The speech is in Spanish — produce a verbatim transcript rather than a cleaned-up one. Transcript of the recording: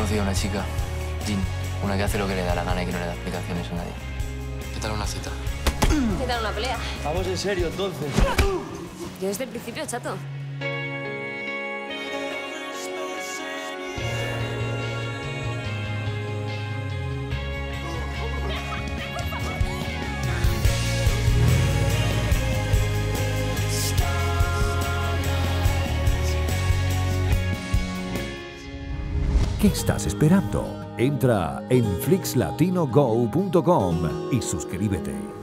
conocido a una chica, Jean, una que hace lo que le da la gana y que no le da explicaciones a nadie. ¿Qué tal una cita? ¿Qué tal una pelea? Vamos en serio, entonces. Yo desde el principio, chato. ¿Qué estás esperando? Entra en flix latino go punto com y suscríbete.